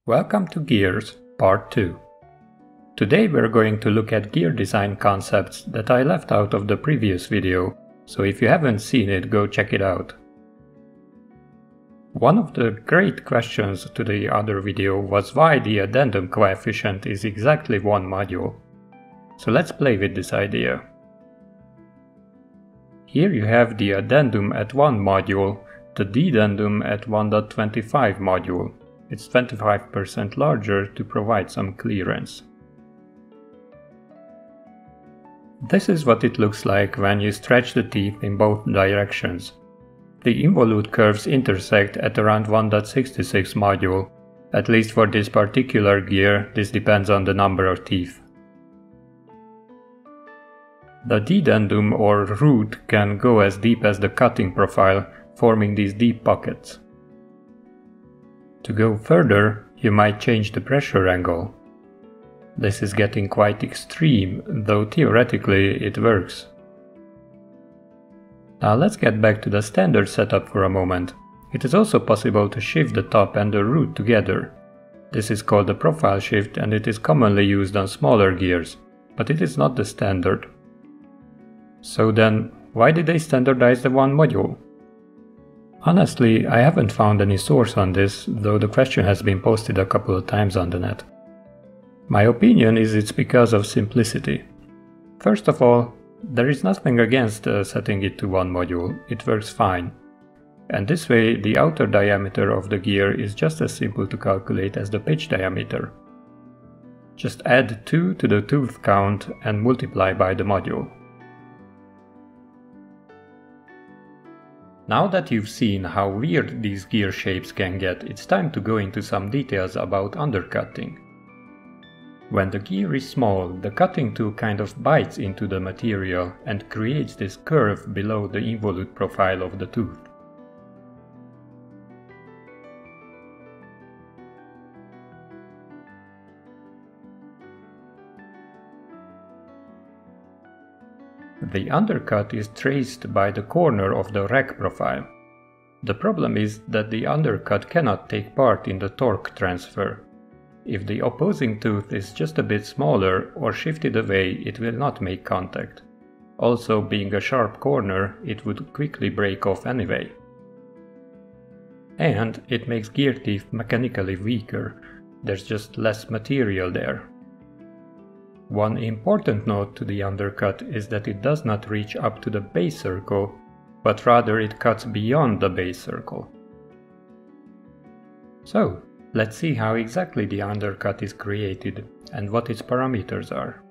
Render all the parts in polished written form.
Welcome to Gears, Part 2. Today we're going to look at gear design concepts that I left out of the previous video, so if you haven't seen it, go check it out. One of the great questions to the other video was why the addendum coefficient is exactly one module. So let's play with this idea. Here you have the addendum at 1 module, the dedendum at 1.25 module. It's 25% larger to provide some clearance. This is what it looks like when you stretch the teeth in both directions. The involute curves intersect at around 1.66 module. At least for this particular gear, this depends on the number of teeth. The dedendum or root can go as deep as the cutting profile, forming these deep pockets. To go further, you might change the pressure angle. This is getting quite extreme, though theoretically it works. Now let's get back to the standard setup for a moment. It is also possible to shift the top and the root together. This is called a profile shift and it is commonly used on smaller gears, but it is not the standard. So then, why did they standardize the one module? Honestly, I haven't found any source on this, though the question has been posted a couple of times on the net. My opinion is it's because of simplicity. First of all, there is nothing against setting it to one module, it works fine. And this way the outer diameter of the gear is just as simple to calculate as the pitch diameter. Just add 2 to the tooth count and multiply by the module. Now that you've seen how weird these gear shapes can get, it's time to go into some details about undercutting. When the gear is small, the cutting tool kind of bites into the material and creates this curve below the involute profile of the tooth. The undercut is traced by the corner of the rack profile. The problem is that the undercut cannot take part in the torque transfer. If the opposing tooth is just a bit smaller or shifted away, it will not make contact. Also, being a sharp corner, it would quickly break off anyway. And it makes gear teeth mechanically weaker. There's just less material there. One important note to the undercut is that it does not reach up to the base circle, but rather it cuts beyond the base circle. So, let's see how exactly the undercut is created and what its parameters are.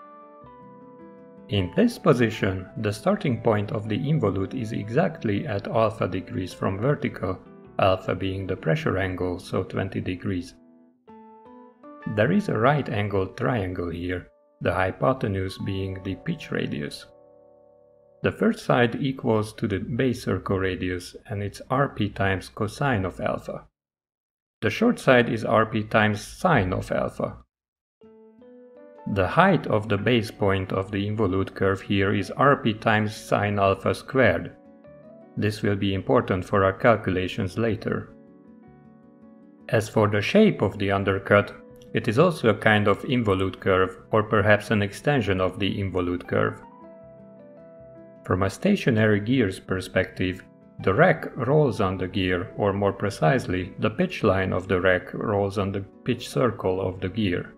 In this position, the starting point of the involute is exactly at alpha degrees from vertical, alpha being the pressure angle, so 20 degrees. There is a right angled triangle here, the hypotenuse being the pitch radius. The first side equals to the base circle radius and it's rp times cosine of alpha. The short side is rp times sine of alpha. The height of the base point of the involute curve here is rp times sine alpha squared. This will be important for our calculations later. As for the shape of the undercut, it is also a kind of involute curve, or perhaps an extension of the involute curve. From a stationary gear's perspective, the rack rolls on the gear, or more precisely, the pitch line of the rack rolls on the pitch circle of the gear.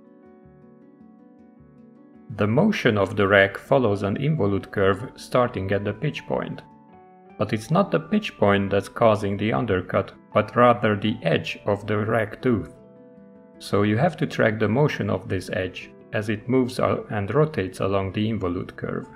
The motion of the rack follows an involute curve starting at the pitch point. But it's not the pitch point that's causing the undercut, but rather the edge of the rack tooth. So you have to track the motion of this edge as it moves and rotates along the involute curve.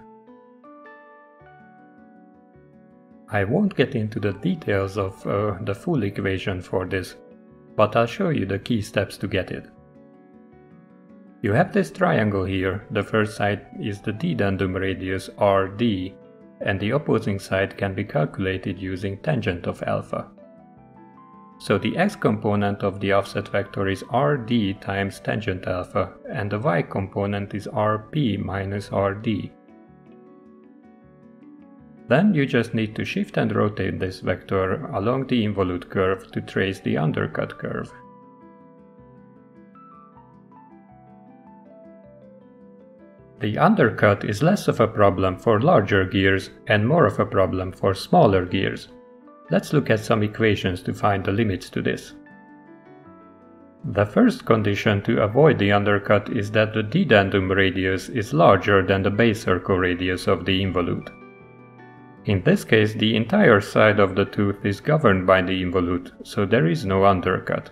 I won't get into the details of the full equation for this, but I'll show you the key steps to get it. You have this triangle here, the first side is the dedendum radius RD, and the opposing side can be calculated using tangent of alpha. So the x component of the offset vector is rd times tangent alpha, and the y component is rp minus rd. Then you just need to shift and rotate this vector along the involute curve to trace the undercut curve. The undercut is less of a problem for larger gears and more of a problem for smaller gears. Let's look at some equations to find the limits to this. The first condition to avoid the undercut is that the dedendum radius is larger than the base circle radius of the involute. In this case, the entire side of the tooth is governed by the involute, so there is no undercut.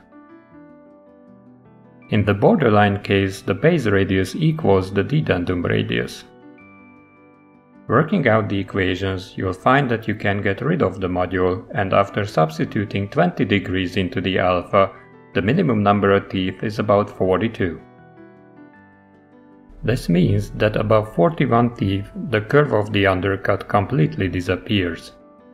In the borderline case, the base radius equals the dedendum radius. Working out the equations, you'll find that you can get rid of the module, and after substituting 20 degrees into the alpha, the minimum number of teeth is about 42. This means that above 41 teeth, the curve of the undercut completely disappears.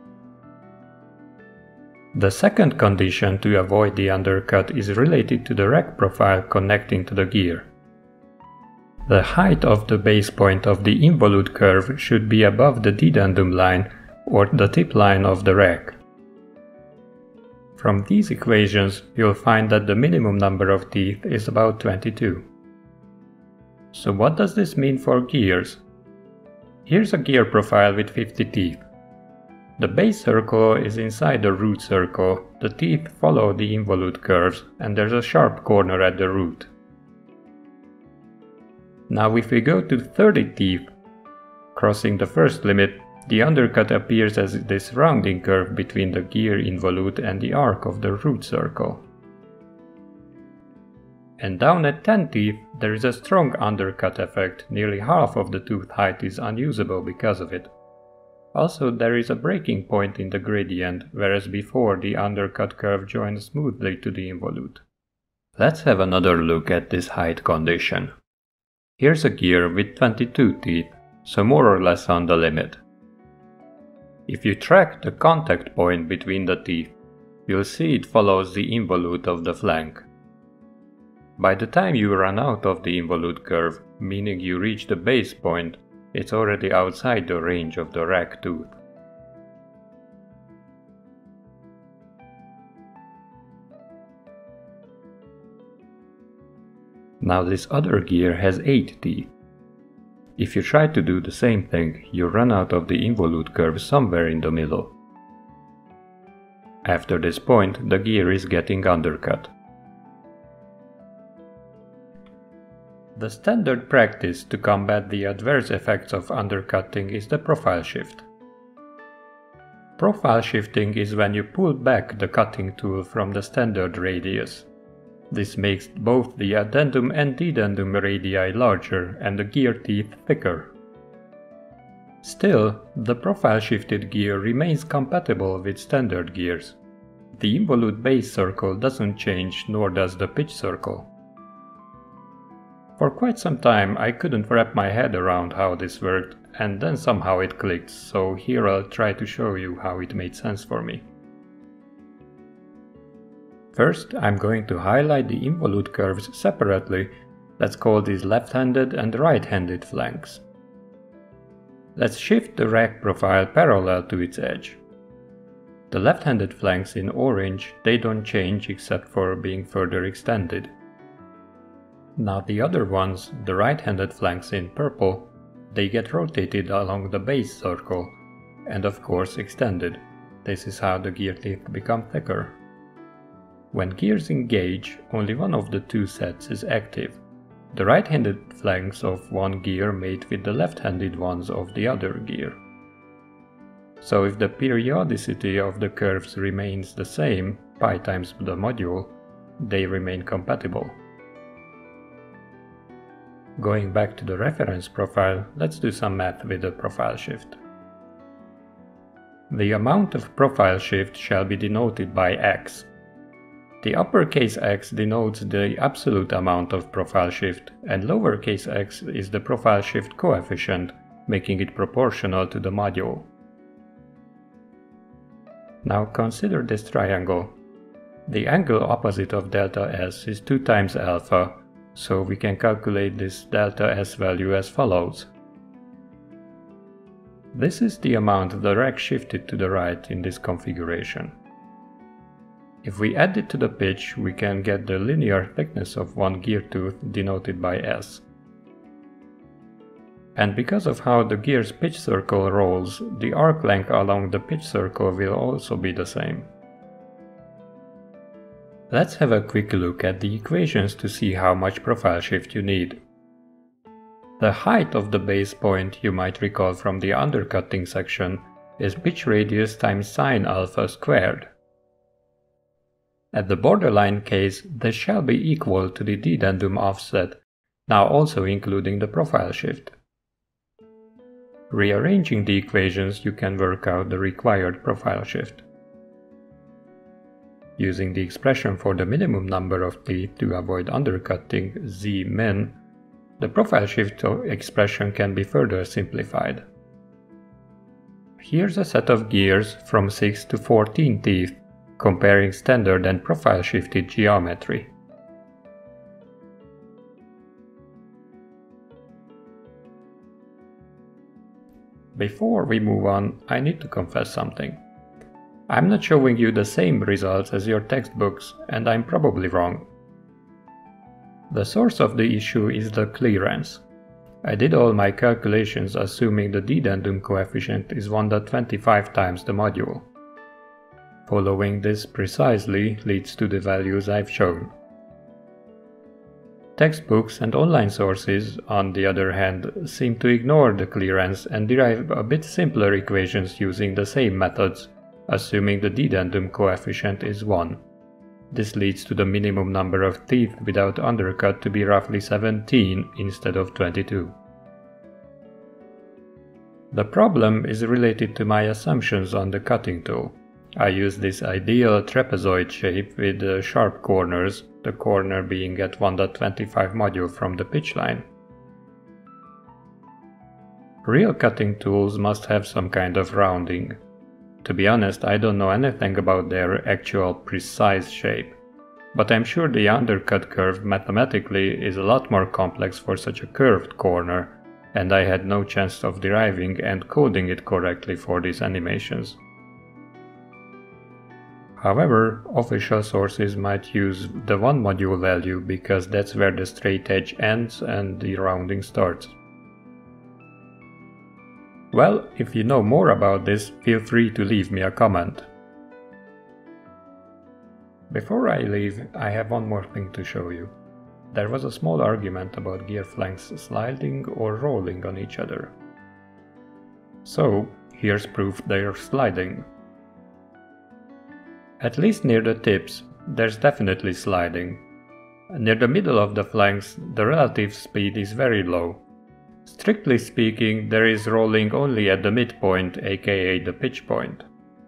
The second condition to avoid the undercut is related to the rack profile connecting to the gear. The height of the base point of the involute curve should be above the dedendum line or the tip line of the rack. From these equations, you'll find that the minimum number of teeth is about 22. So what does this mean for gears? Here's a gear profile with 50 teeth. The base circle is inside the root circle, the teeth follow the involute curves, and there's a sharp corner at the root. Now if we go to 30 teeth, crossing the first limit, the undercut appears as this rounding curve between the gear involute and the arc of the root circle. And down at 10 teeth, there is a strong undercut effect, nearly half of the tooth height is unusable because of it. Also, there is a breaking point in the gradient, whereas before the undercut curve joined smoothly to the involute. Let's have another look at this height condition. Here's a gear with 22 teeth, so more or less on the limit. If you track the contact point between the teeth, you'll see it follows the involute of the flank. By the time you run out of the involute curve, meaning you reach the base point, it's already outside the range of the rack tooth. Now this other gear has 8 teeth. If you try to do the same thing, you run out of the involute curve somewhere in the middle. After this point, the gear is getting undercut. The standard practice to combat the adverse effects of undercutting is the profile shift. Profile shifting is when you pull back the cutting tool from the standard radius. This makes both the addendum and dedendum radii larger and the gear teeth thicker. Still, the profile shifted gear remains compatible with standard gears. The involute base circle doesn't change, nor does the pitch circle. For quite some time I couldn't wrap my head around how this worked, and then somehow it clicked, so here I'll try to show you how it made sense for me. First, I'm going to highlight the involute curves separately. Let's call these left-handed and right-handed flanks. Let's shift the rack profile parallel to its edge. The left-handed flanks in orange, they don't change except for being further extended. Now the other ones, the right-handed flanks in purple, they get rotated along the base circle and of course extended. This is how the gear teeth become thicker. When gears engage, only one of the two sets is active. The right-handed flanks of one gear mate with the left-handed ones of the other gear. So if the periodicity of the curves remains the same, pi times the module, they remain compatible. Going back to the reference profile, let's do some math with the profile shift. The amount of profile shift shall be denoted by x. The uppercase x denotes the absolute amount of profile shift, and lowercase x is the profile shift coefficient, making it proportional to the module. Now consider this triangle. The angle opposite of delta s is 2 times alpha, so we can calculate this delta s value as follows. This is the amount the rack shifted to the right in this configuration. If we add it to the pitch, we can get the linear thickness of one gear tooth denoted by s. And because of how the gear's pitch circle rolls, the arc length along the pitch circle will also be the same. Let's have a quick look at the equations to see how much profile shift you need. The height of the base point, you might recall from the undercutting section, is pitch radius times sine alpha squared. At the borderline case, this shall be equal to the dedendum offset, now also including the profile shift. Rearranging the equations, you can work out the required profile shift. Using the expression for the minimum number of teeth to avoid undercutting, Z min, the profile shift expression can be further simplified. Here's a set of gears from 6 to 14 teeth, comparing standard and profile shifted geometry. Before we move on, I need to confess something. I'm not showing you the same results as your textbooks, and I'm probably wrong. The source of the issue is the clearance. I did all my calculations assuming the dedendum coefficient is 1.25 times the module. Following this precisely leads to the values I've shown. Textbooks and online sources, on the other hand, seem to ignore the clearance and derive a bit simpler equations using the same methods, assuming the dedendum coefficient is 1. This leads to the minimum number of teeth without undercut to be roughly 17 instead of 22. The problem is related to my assumptions on the cutting tool. I use this ideal trapezoid shape with sharp corners, the corner being at 1.25 module from the pitch line. Real cutting tools must have some kind of rounding. To be honest, I don't know anything about their actual precise shape, but I'm sure the undercut curve mathematically is a lot more complex for such a curved corner, and I had no chance of deriving and coding it correctly for these animations. However, official sources might use the 1 module value because that's where the straight edge ends and the rounding starts. Well, if you know more about this, feel free to leave me a comment. Before I leave, I have one more thing to show you. There was a small argument about gear flanks sliding or rolling on each other. So, here's proof they're sliding. At least near the tips, there's definitely sliding. Near the middle of the flanks, the relative speed is very low. Strictly speaking, there is rolling only at the midpoint, aka the pitch point.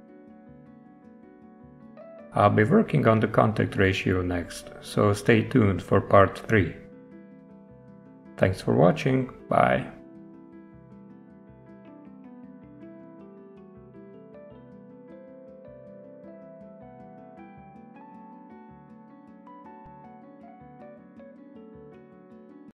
I'll be working on the contact ratio next, so stay tuned for part 3. Thanks for watching, bye.